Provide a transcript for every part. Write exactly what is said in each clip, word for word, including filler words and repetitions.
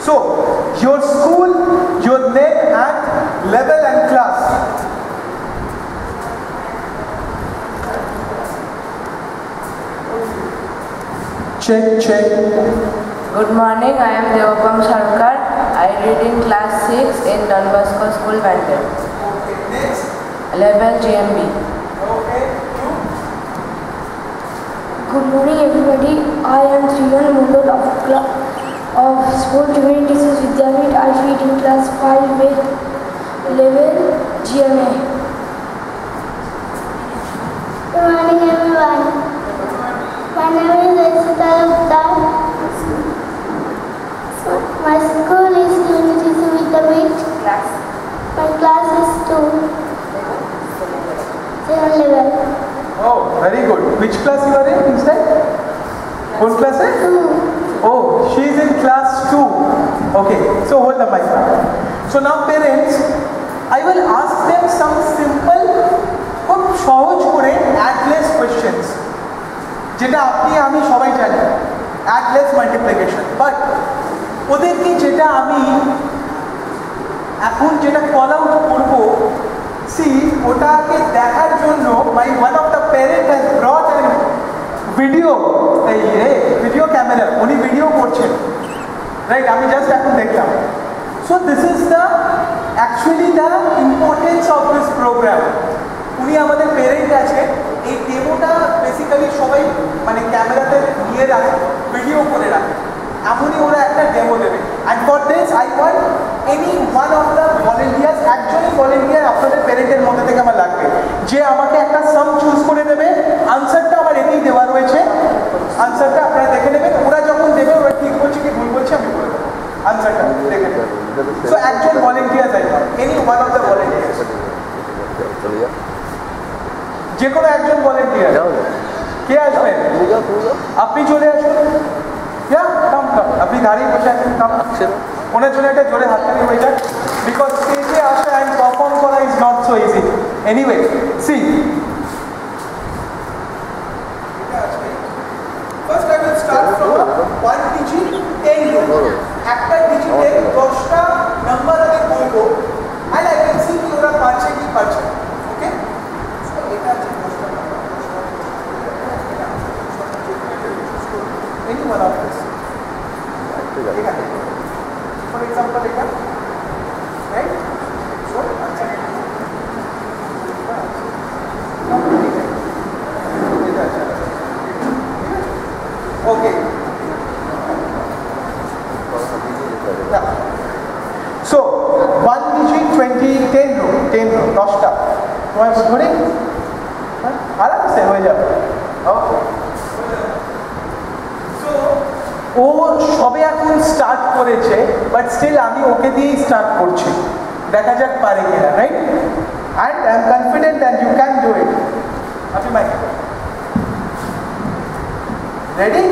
So, your school, your name and level and class. Check, check. Good morning, I am Abacus Talukdar. I read in class six in Don Bosco School, Bangalore. Okay, next. Level G M B. Okay, you. Good morning everybody, I am Tribeni Tissues of, of School Tribeni Tissues Vidhyapith. I read in class five with level G M A. Good morning everyone. My name is Aishi Talukdar. My school is Tribeni Tissues Vidhyapith. Class. My class is two. Seven level. Oh, very good. Which class you are in instead? What class? Two. Oh, she is in class two. Okay, so hold the mic. So now parents, I will ask them some simple, খুব সহজ করে addless questions. যেটা আপনি আমি সবাই জানি, addless multiplication. But ওদেরকে যেটা আমি এখন যেটা call out করব, see, ওটাকে দেখার জন্য my one of the parent has brought a video, এই রে video camera, উনি ভিডিও করছেন, right? আমি just এখন দেখলাম. So this is the actually the importance of this program. উনি আমাদের parent আছে, এই ডেমোটা বেসিক্যালি সবাই মানে ক্যামেরাতে নিয়ে রাখে, ভিডিও করে রাখে, এমনই ওরা একটা ডেমো দেবে। and for this I want any one of the volunteers, একজনই volunteer আপনাদের প্যারেন্টের মধ্যে থেকে আমার লাগবে, যে আমাকে একটা সাম চুজ করে দেবে। আনসারটা আমার এমনি দেওয়া রয়েছে, আনসারটা আপনারা দেখে নেবেন, ওরা যখন দেবে ওরা ঠিক বলছে কি ভুল বলছে আমি বলে দেবো, আনসারটা দেখে নেবেন। সো একজন volunteer যাইবে, any one of the volunteers, যে কোনো একজন volunteer। কে আসবেন? আপনি চলে আসুন। Yeah, come, come. আপনি দাঁড়িয়ে বসে আছেন, come. ওনার জন্য একটা জোরে হাততালি হয়ে যাক, because স্টেজে আসা and perform করা is not so easy. Anyway, see. First I will start from a one digit ten row. একটা ডিজিটে দশটা নাম্বার আমি বলবো, and I can see কি ওরা পারছে কি পারছে। Okay? So এটা আছে দশটা number. Any one of this. For example, it right? So, okay. Yeah. So, one digit twenty ten row, ten row, দশটা। তোমার ধরে? আরামসে হয়ে যাবে। Okay. ও সবে এখন স্টার্ট করেছে, বাট স্টিল আমি ওকে দিয়েই স্টার্ট করছি, দেখা যাক পারে কিনা, right? And I am confident that you can do it. আপনি mike ready?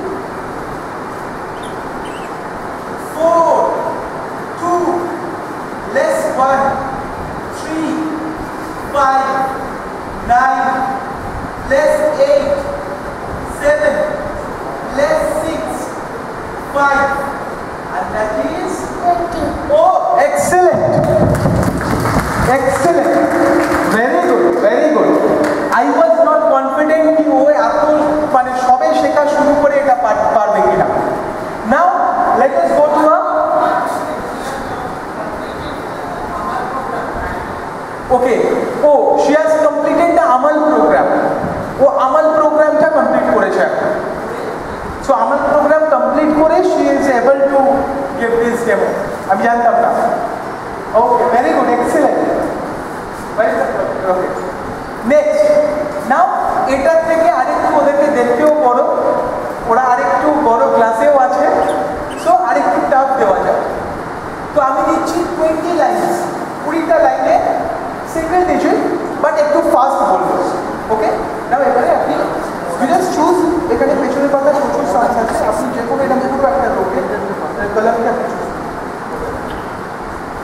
Four two less one three five nine less eight seven less six, five, and that is twenty. Oh, excellent, excellent, very good, very good. I was not confident कि वो आपको माने शोभे शेखा शुरू करे এটা পারবে কিনা। Now let us go to a okay. Oh, she has completed the Amal program. वो Amal program টা complete করেছে এখন। So Amal program complete করে she is able to give this demo. আমি জানতাম না। Okay, very good, excellent. Very good. Okay. Next. Now এটার থেকে আরেকটু ওদেরকে দেখতেও বড়, ওরা আরেকটু বড় ক্লাসেও আছে, so আরেকটু টাফ দেওয়া যায়। তো আমি দিচ্ছি twenty lines.